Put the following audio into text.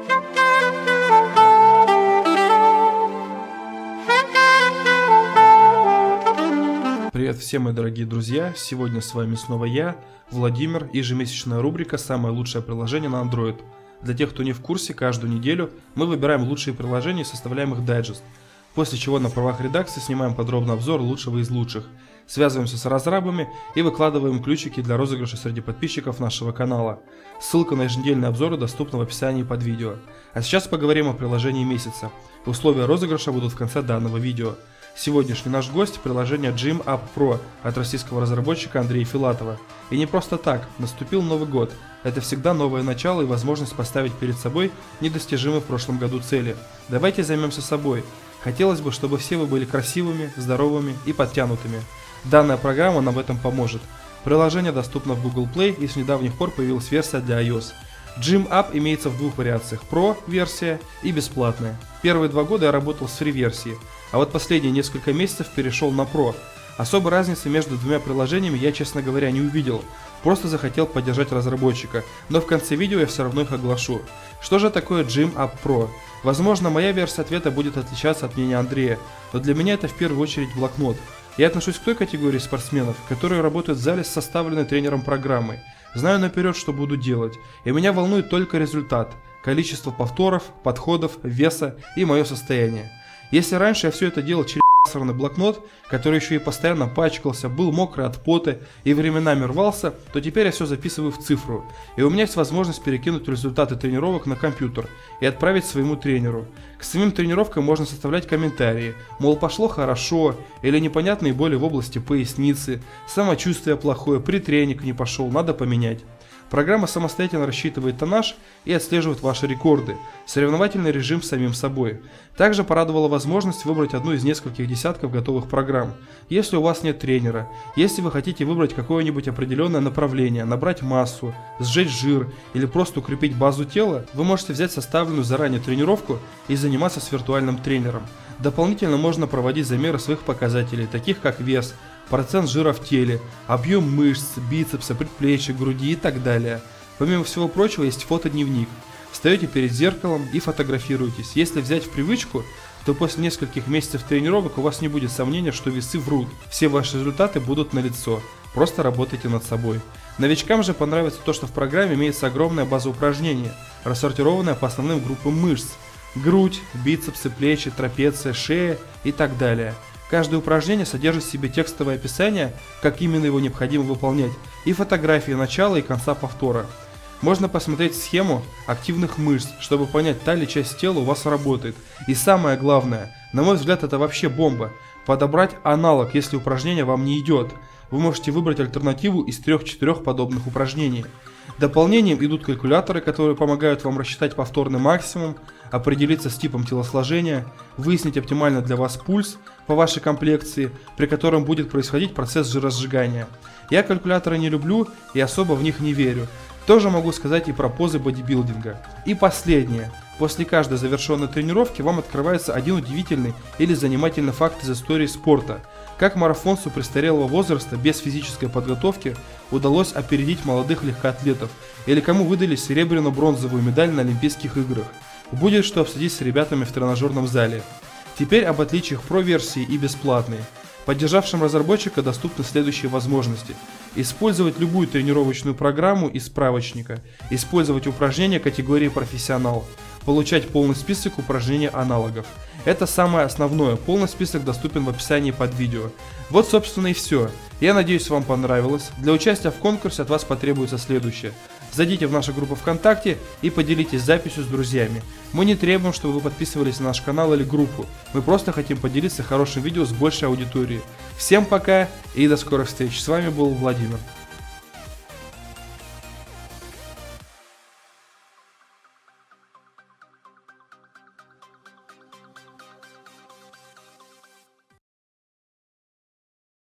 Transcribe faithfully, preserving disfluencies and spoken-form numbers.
Привет всем, мои дорогие друзья! Сегодня с вами снова я, Владимир, и ежемесячная рубрика «Самое лучшее приложение на Android». Для тех, кто не в курсе, каждую неделю мы выбираем лучшие приложения и составляем их дайджест, после чего на правах редакции снимаем подробный обзор лучшего из лучших, связываемся с разрабами и выкладываем ключики для розыгрыша среди подписчиков нашего канала. Ссылка на еженедельные обзоры доступна в описании под видео. А сейчас поговорим о приложении месяца. Условия розыгрыша будут в конце данного видео. Сегодняшний наш гость – приложение GymUp Pro от российского разработчика Андрея Филатова. И не просто так, наступил Новый год. Это всегда новое начало и возможность поставить перед собой недостижимые в прошлом году цели. Давайте займемся собой. Хотелось бы, чтобы все вы были красивыми, здоровыми и подтянутыми. Данная программа нам в этом поможет. Приложение доступно в Google Play и с недавних пор появилась версия для iOS. GymUp имеется в двух вариациях – Pro версия и бесплатная. Первые два года я работал с Free версией, а вот последние несколько месяцев перешел на Pro. Особой разницы между двумя приложениями я, честно говоря, не увидел, просто захотел поддержать разработчика, но в конце видео я все равно их оглашу. Что же такое GymUp Pro? Возможно, моя версия ответа будет отличаться от мнения Андрея, но для меня это в первую очередь блокнот. Я отношусь к той категории спортсменов, которые работают в зале с составленной тренером программой. Знаю наперед, что буду делать, и меня волнует только результат, количество повторов, подходов, веса и мое состояние. Если раньше я все это делал через сраный блокнот, который еще и постоянно пачкался, был мокрый от пота и временами рвался, то теперь я все записываю в цифру, и у меня есть возможность перекинуть результаты тренировок на компьютер и отправить своему тренеру. К самим тренировкам можно составлять комментарии, мол, пошло хорошо, или непонятные боли в области поясницы, самочувствие плохое, притренинг не пошел, надо поменять. Программа самостоятельно рассчитывает тоннаж и отслеживает ваши рекорды, соревновательный режим с самим собой. Также порадовала возможность выбрать одну из нескольких десятков готовых программ. Если у вас нет тренера, если вы хотите выбрать какое-нибудь определенное направление, набрать массу, сжечь жир или просто укрепить базу тела, вы можете взять составленную заранее тренировку и заниматься с виртуальным тренером. Дополнительно можно проводить замеры своих показателей, таких как вес, процент жира в теле, объем мышц, бицепса, предплечья, груди и так далее. Помимо всего прочего есть фотодневник. Встаете перед зеркалом и фотографируетесь. Если взять в привычку, то после нескольких месяцев тренировок у вас не будет сомнения, что весы врут. Все ваши результаты будут налицо. Просто работайте над собой. Новичкам же понравится то, что в программе имеется огромная база упражнений, рассортированная по основным группам мышц. Грудь, бицепсы, плечи, трапеция, шея и так далее. Каждое упражнение содержит в себе текстовое описание, как именно его необходимо выполнять, и фотографии начала и конца повтора. Можно посмотреть схему активных мышц, чтобы понять, та ли часть тела у вас работает. И самое главное, на мой взгляд, это вообще бомба, подобрать аналог, если упражнение вам не идет. Вы можете выбрать альтернативу из трех-четырех подобных упражнений. Дополнением идут калькуляторы, которые помогают вам рассчитать повторный максимум, определиться с типом телосложения, выяснить оптимально для вас пульс по вашей комплекции, при котором будет происходить процесс жиросжигания. Я калькуляторы не люблю и особо в них не верю. Тоже могу сказать и про позы бодибилдинга. И последнее. После каждой завершенной тренировки вам открывается один удивительный или занимательный факт из истории спорта. Как марафонцу престарелого возраста без физической подготовки удалось опередить молодых легкоатлетов, или кому выдали серебряно-бронзовую медаль на Олимпийских играх. Будет что обсудить с ребятами в тренажерном зале. Теперь об отличиях Pro версии и бесплатной. Поддержавшим разработчика доступны следующие возможности. Использовать любую тренировочную программу из справочника, использовать упражнения категории профессионал, получать полный список упражнений аналогов. Это самое основное, полный список доступен в описании под видео. Вот собственно и все. Я надеюсь, вам понравилось. Для участия в конкурсе от вас потребуется следующее. Зайдите в нашу группу ВКонтакте и поделитесь записью с друзьями. Мы не требуем, чтобы вы подписывались на наш канал или группу. Мы просто хотим поделиться хорошим видео с большей аудиторией. Всем пока и до скорых встреч. С вами был Владимир.